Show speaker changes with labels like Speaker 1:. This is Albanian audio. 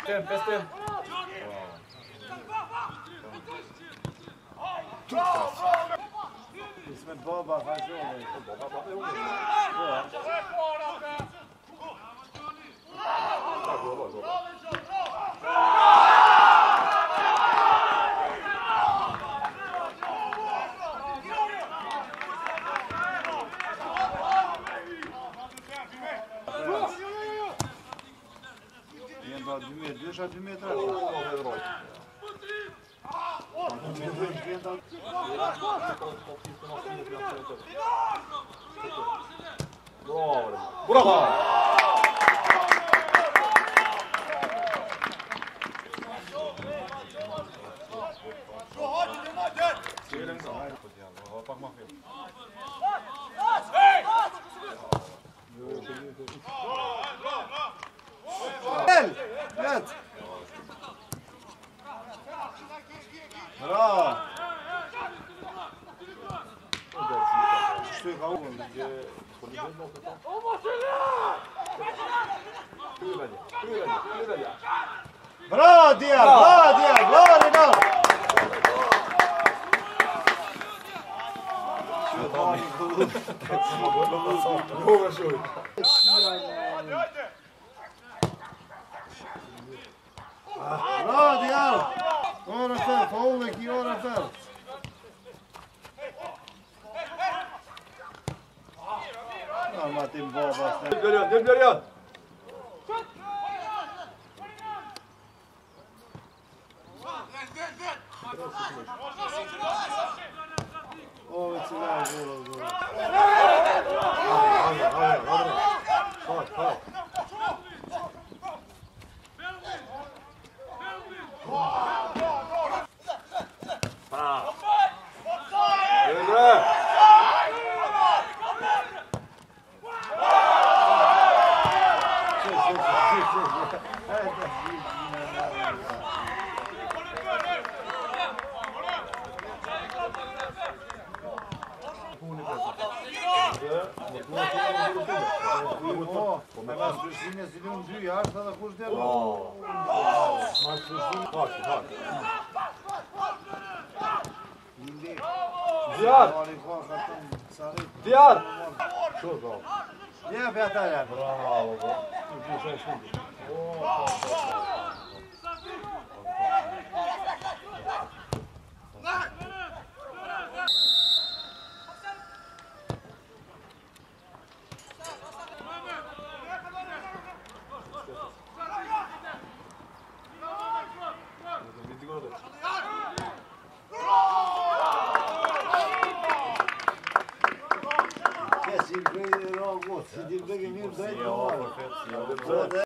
Speaker 1: Besten.
Speaker 2: Ismet Baba kanske håller. Düşer 1 metre.
Speaker 1: Bravo!
Speaker 2: Rätt! Bra! Bra Diar! Bra Diar! Bra Renan! Bra Diar! Åra för, Fålvik i åra för. Ja, Martin Baba.
Speaker 1: Det börjar.
Speaker 2: Åh, vet du vad?
Speaker 1: Diar!
Speaker 2: Ja, Beata.
Speaker 1: Bravo!
Speaker 2: Silvio Rogo, si Silvio che mi dai